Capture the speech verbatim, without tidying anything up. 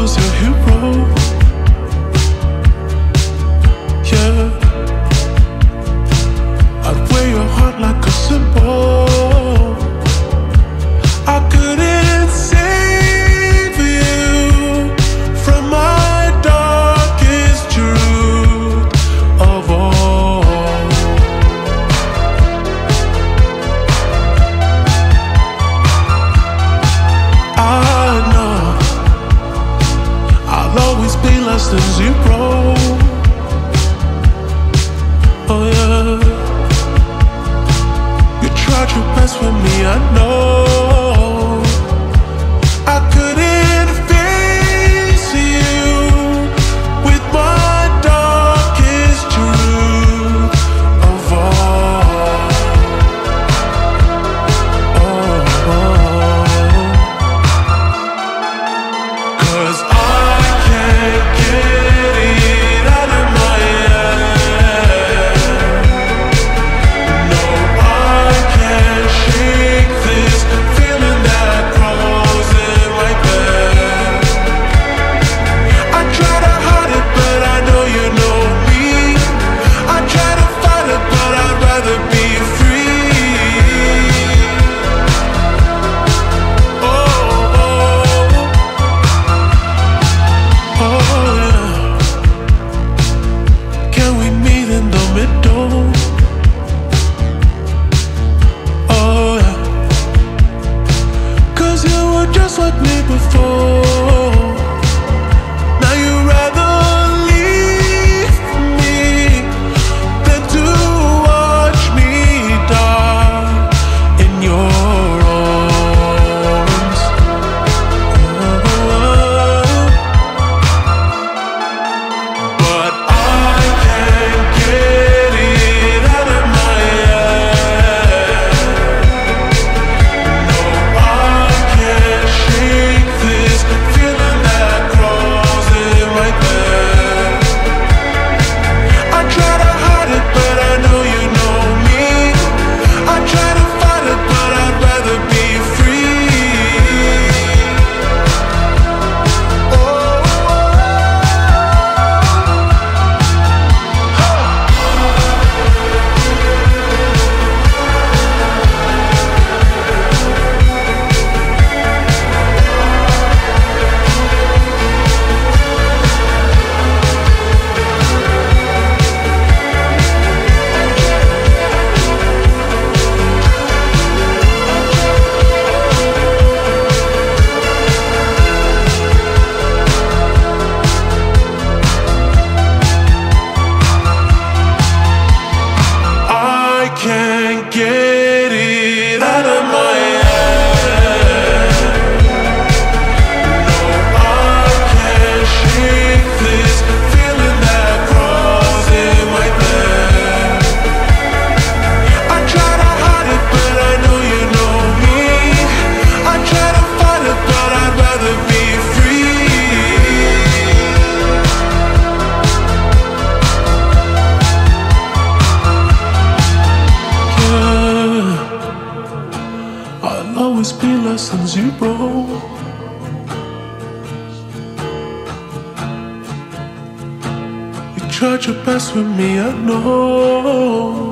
was your hero. Yeah, I'd wear your heart like a symbol. I couldn't save you from my darkest truth of all. I know I'll always be less than zero. Oh yeah, you tried your best with me, I know. I couldn't face you with my darkest truth of all. Oh, oh. 'Cause I can't get it out of my head. No, I can't shake this feeling that grows in my bed. I try to hide it, but I know you know me. I try to fight it, but I'd rather be free. Oh, oh, oh yeah. Can we meet in the middle? Oh yeah. 'Cause you were just like me before. Now you'd rather leave me than to watch me die in your arms. Oh, but I can't get it out of my head. No, I can't shake this feeling that grows in my bed. I try to hide it, but I know you know me. I try to fight it, but I'd rather be free. Oh, I can't get it out of my head. No, I can't shake this feeling that grows in my bed. I try to hide it, but I know you know me. I try to fight it, but I'd rather be free. Yeah, I'll always be less than zero. You tried your best with me, I know.